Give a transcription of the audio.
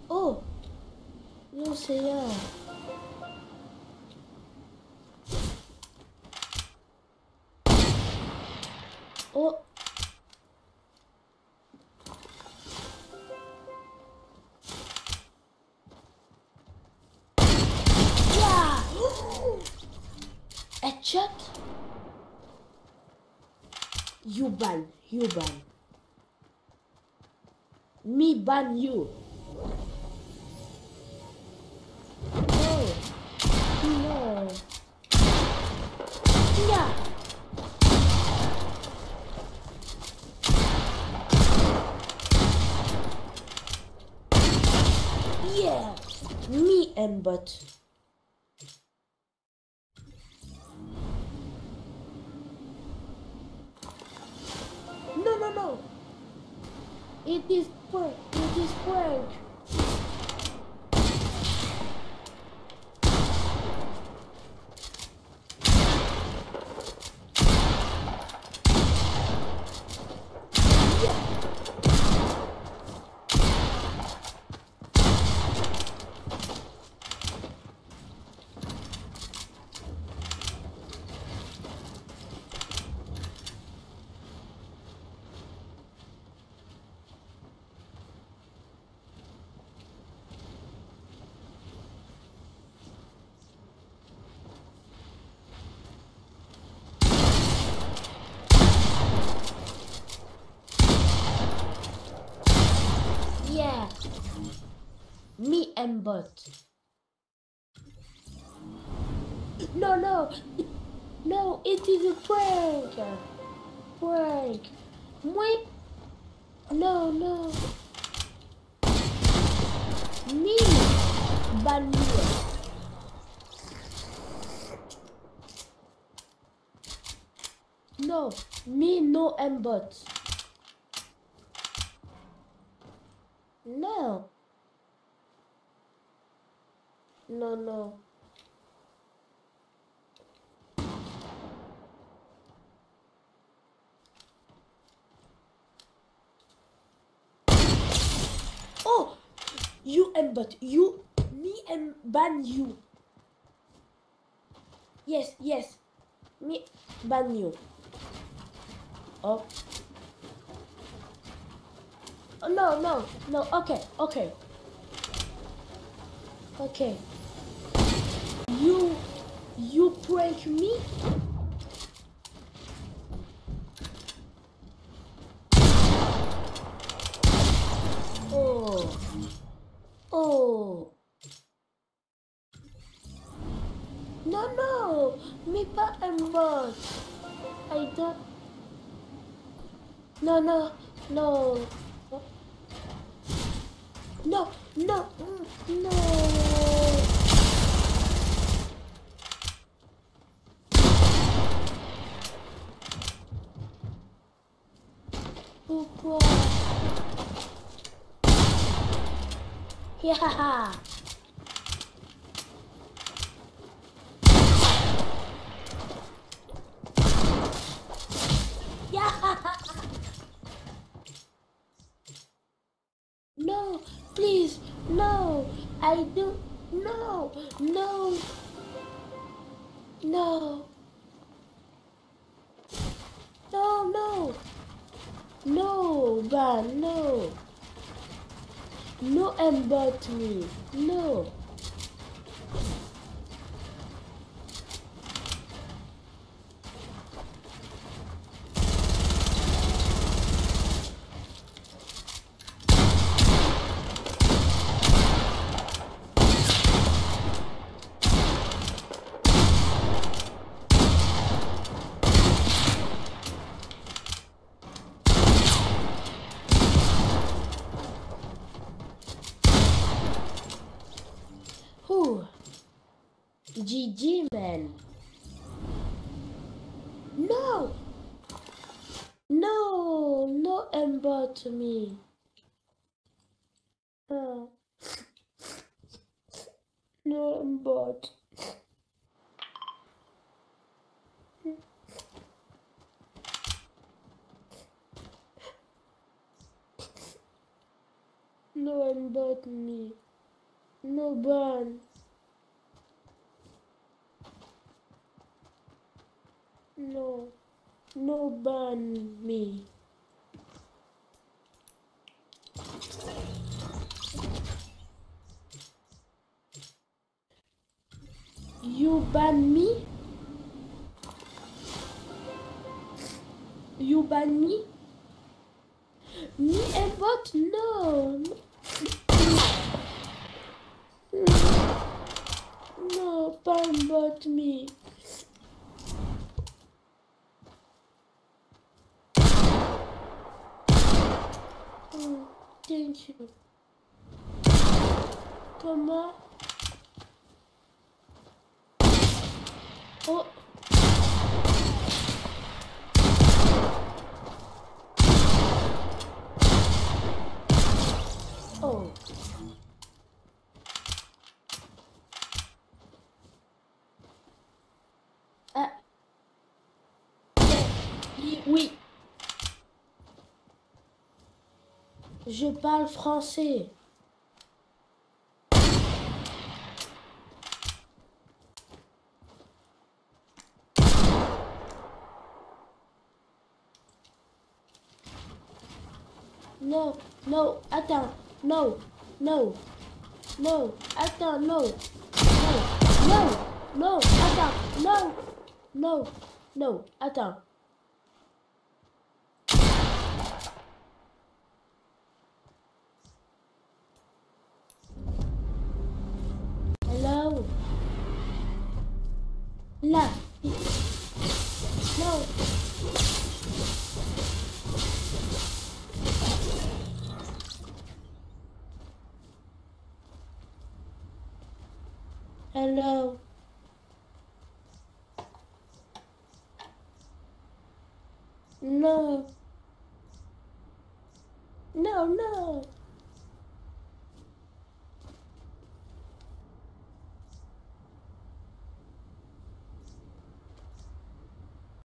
Oh, non c'est là. Oh. Yeah. Headshot. You ban. Me ban you. No. No. Yeah. Yeah. Me and bot. No. It is prank. Yeah. Me and bot. No, it is a prank. Moi. No. Me. Ban you. No, me no and bot. No. Oh, you and bot. You, me and ban you. Yes. Me ban you. Oh. Oh, no. Okay. You prank me? Oh. No. Me pas un bot. I don't. No. No. Pourquoi? Yeah. No, please, no. I don't. No. No, but no. No embot me. No. Who? GG, man. No embot me. No embot. No one but me. No ban. No. No ban me. You ban me? You ban me? Me and bot? No. No, ban bot me. Thank you. Comment? Oh. Oh. Ah. Oui. Je parle français. No, no, attends, no, no, no, attends, no, no, no, attends, no, no, no, attends. Hello? Là. No. Hello? No. No, no.